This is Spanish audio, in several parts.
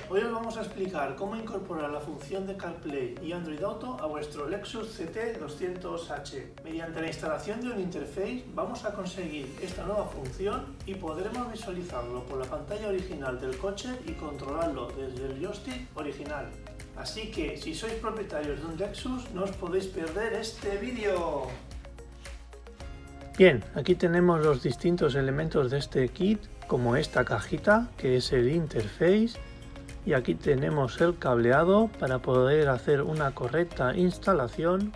Hoy os vamos a explicar cómo incorporar la función de CarPlay y Android Auto a vuestro Lexus CT200H. Mediante la instalación de un interface vamos a conseguir esta nueva función y podremos visualizarlo por la pantalla original del coche y controlarlo desde el joystick original. Así que si sois propietarios de un Lexus no os podéis perder este vídeo. Bien, aquí tenemos los distintos elementos de este kit, como esta cajita que es el interface, y aquí tenemos el cableado para poder hacer una correcta instalación,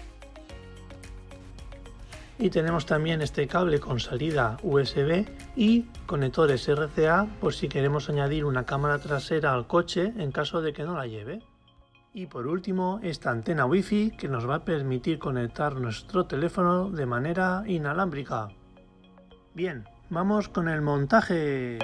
y tenemos también este cable con salida USB y conectores RCA por si queremos añadir una cámara trasera al coche en caso de que no la lleve. Y por último, esta antena Wi-Fi que nos va a permitir conectar nuestro teléfono de manera inalámbrica. Bien, vamos con el montaje.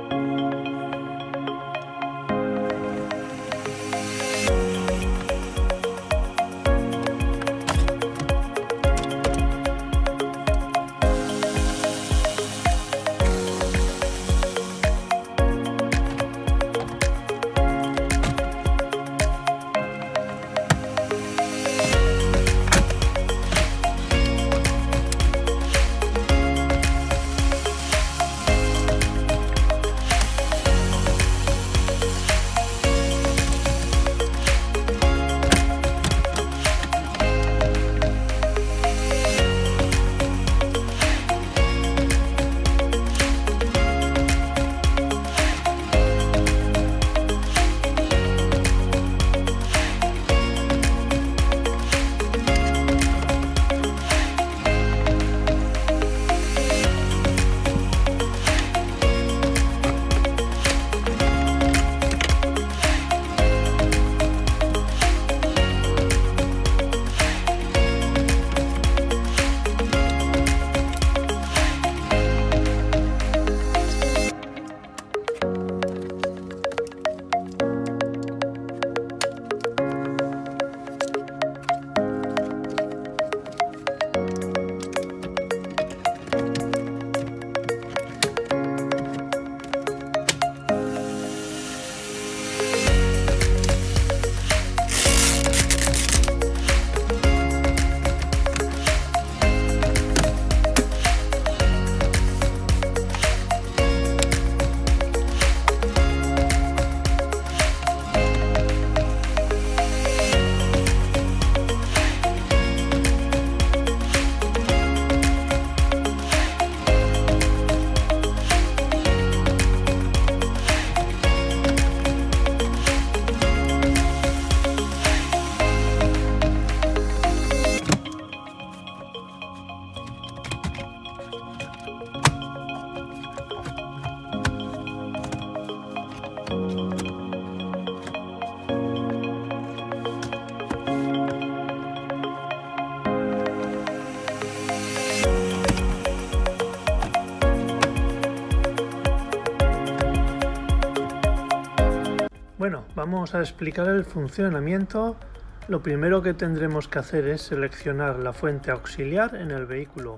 Bueno, vamos a explicar el funcionamiento. Lo primero que tendremos que hacer es seleccionar la fuente auxiliar en el vehículo.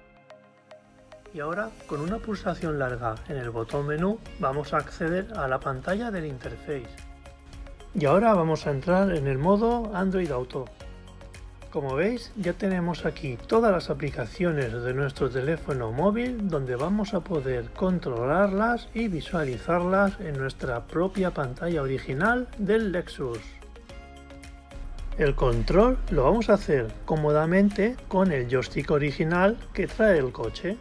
Y ahora, con una pulsación larga en el botón menú, vamos a acceder a la pantalla del interface. Y ahora vamos a entrar en el modo Android Auto. Como veis, ya tenemos aquí todas las aplicaciones de nuestro teléfono móvil donde vamos a poder controlarlas y visualizarlas en nuestra propia pantalla original del Lexus. El control lo vamos a hacer cómodamente con el joystick original que trae el coche.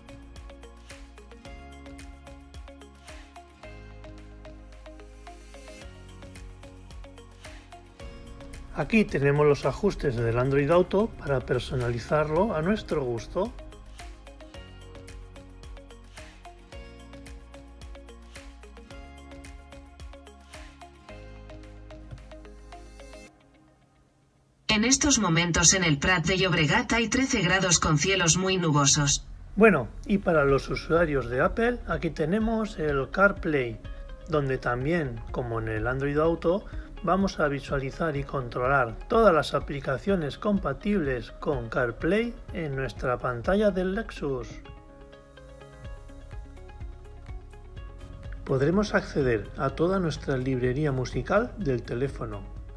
Aquí tenemos los ajustes del Android Auto para personalizarlo a nuestro gusto. En estos momentos en el Prat de Llobregat hay 13 grados con cielos muy nubosos. Bueno, y para los usuarios de Apple, aquí tenemos el CarPlay, donde también, como en el Android Auto, vamos a visualizar y controlar todas las aplicaciones compatibles con CarPlay en nuestra pantalla del Lexus. podremos acceder a toda nuestra librería musical del teléfono.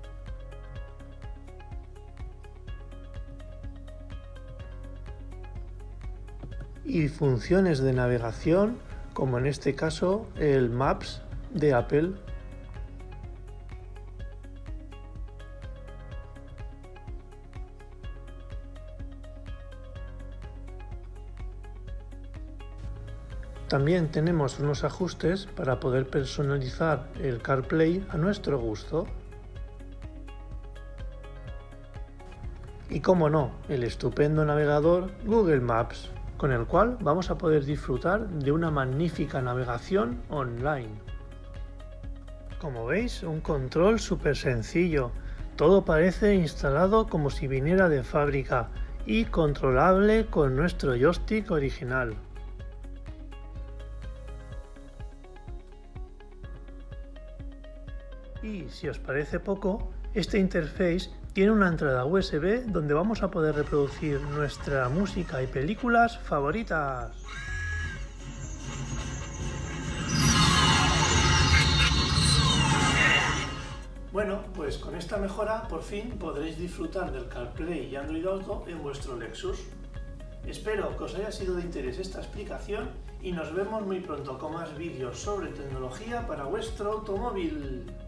Y funciones de navegación, como en este caso el Maps de Apple. También tenemos unos ajustes para poder personalizar el CarPlay a nuestro gusto. Y como no, el estupendo navegador Google Maps, con el cual vamos a poder disfrutar de una magnífica navegación online. Como veis, un control súper sencillo, todo parece instalado como si viniera de fábrica y controlable con nuestro joystick original. Y si os parece poco, este interface tiene una entrada USB donde vamos a poder reproducir nuestra música y películas favoritas. Bueno, pues con esta mejora por fin podréis disfrutar del CarPlay y Android Auto en vuestro Lexus. Espero que os haya sido de interés esta explicación y nos vemos muy pronto con más vídeos sobre tecnología para vuestro automóvil.